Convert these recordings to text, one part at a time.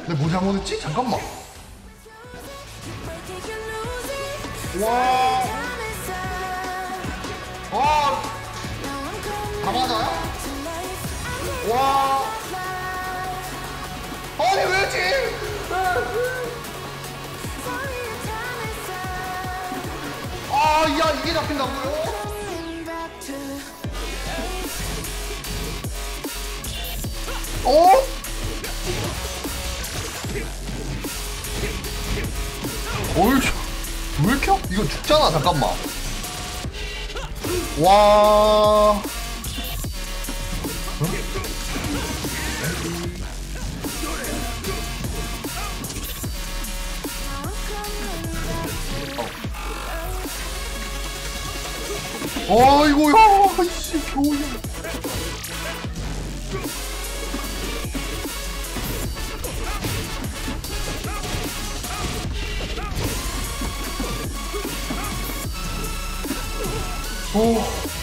내가 뭐 잘못했지? 잠깐만. 와. 와. 다 맞아요? 와. 아니 왜지? 아, 야, 이게 잡힌다고요? 어? 어이, 왜 이렇게 이거 죽잖아. 잠깐만. 와. 어이구, 야, 이씨, 겨울이야. 오.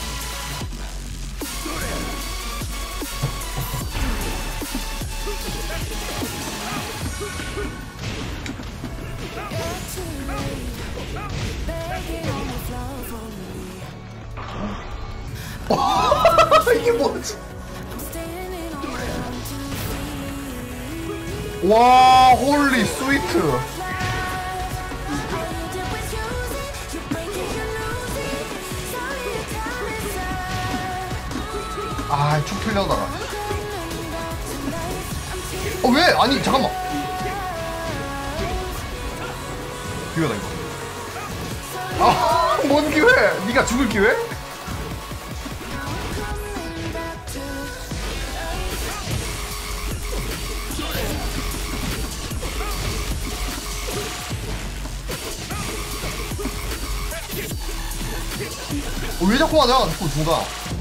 이게 뭐지? 와, 홀리 스위트. 아, 쭉 풀려다가. 왜? 아니, 잠깐만. 기회다, 이거. 아, 뭔 기회? 네가 죽을 기회? 왜 자꾸 하냐? 자꾸 중간.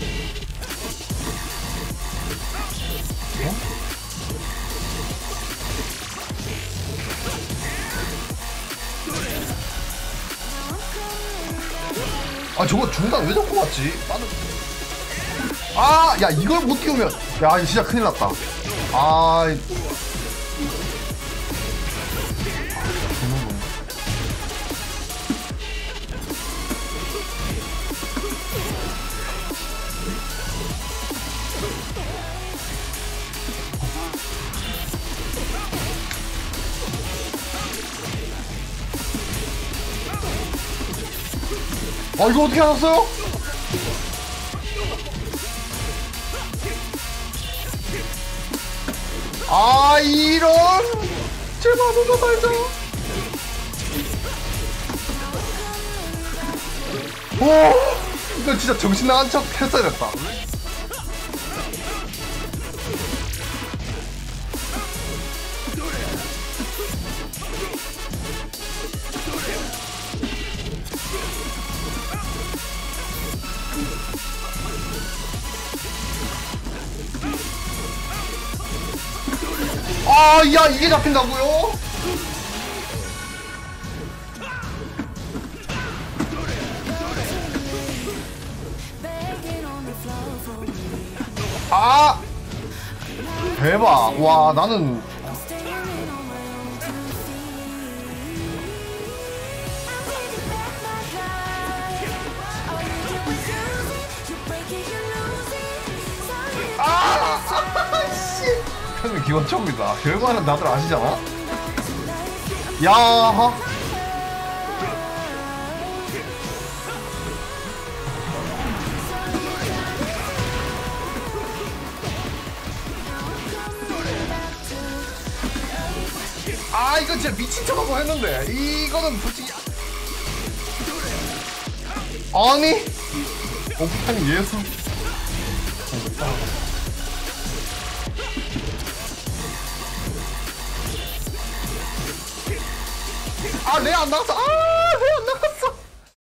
아, 저거 중간 왜 자꾸 왔지? 아, 야, 이걸 못 띄우면. 야, 이거 진짜 큰일 났다. 아, 이거 어떻게 하셨어요? 아, 이런. 제발 누가 살자. 오, 이거 진짜 정신 나간 척 했어야 됐다. 아, 야, 이게 잡힌다고요? 아, 대박. 와, 나는 기원총입니다. 결과는 다들 아시잖아? 야, 아, 이거 진짜 미친 척하고 했는데 이거는 솔직히 아니 옥탄 예수. 아, 레 안 나왔어. 아, 레 안 나왔어.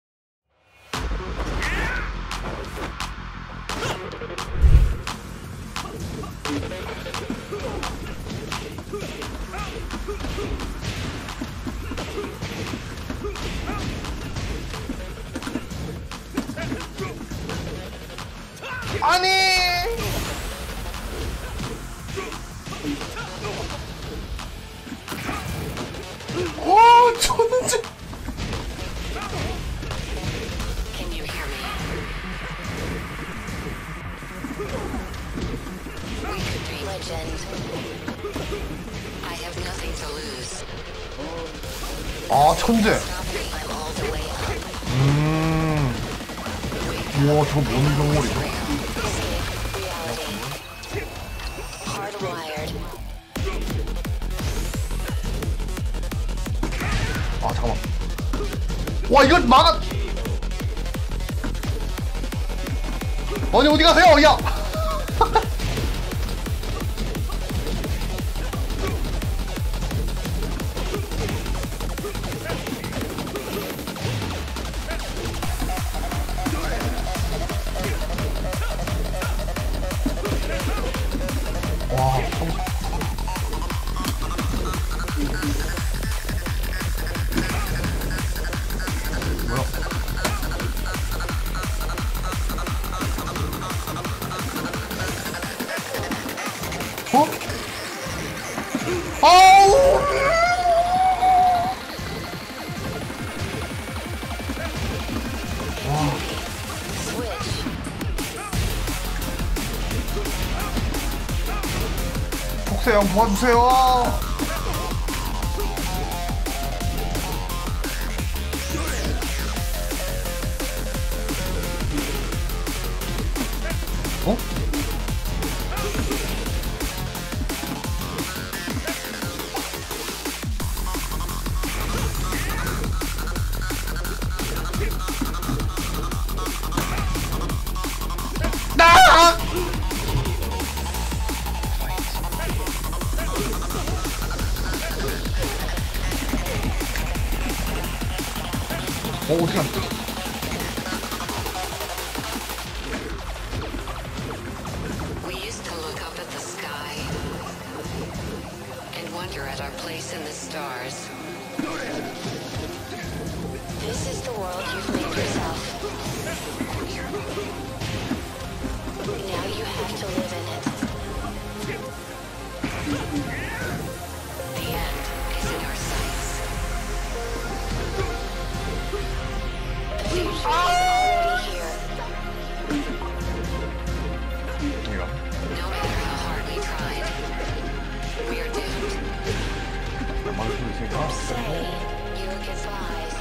아니. 아, 천재. 우와, 저거 뭔 경물이죠? 아, 잠깐만. 와, 이걸 막아. 아니, 어디 가세요? 야! 와, 뭐야? 어? 아우! 와. 폭세 형 도와주세요. 어? 나! 어떻게 안 돼? We used to look up at the sky and wonder at our place in the stars. This is the world you've made yourself. Now you have to live in it. The end is in our sights. The future is already here. 이거. No matter how hard we tried, we are doomed. 막을 수 있으니까. Say your goodbyes.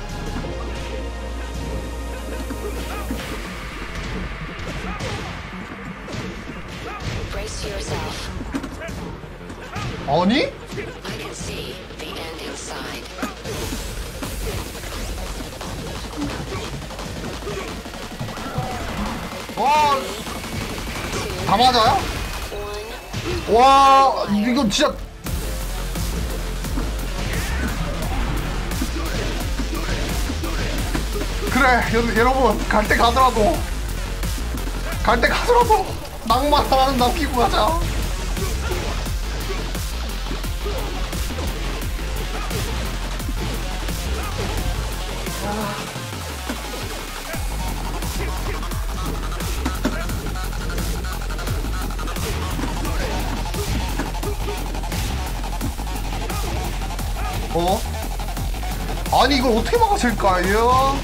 Brace yourself. 아니? I can see the end inside. 와, 다 맞아요? One. 와, 이거 진짜. 그래, 여러분, 갈 때 가더라도 낭만 하나는 남기고 가자. 어? 아니, 이걸 어떻게 막아질까요?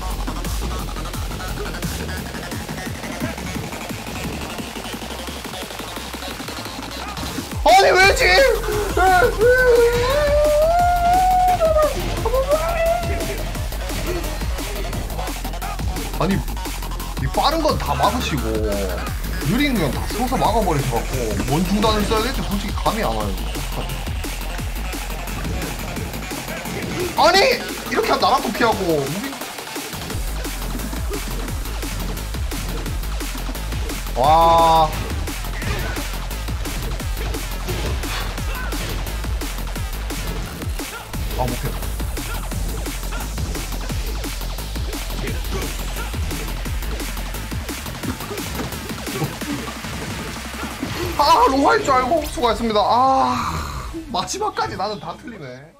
아니, 왜지? 아니, 이 빠른 건 다 막으시고 느린 건 다 서서 막아버리셔갖고 뭔 중단을 써야 될지 솔직히 감이 안 와요. 아니, 이렇게 나랑도 피하고 무빙. 와. 아, 못했다. 아, 로하일 줄 알고 수고했습니다. 아, 마지막까지 나는 다 틀리네.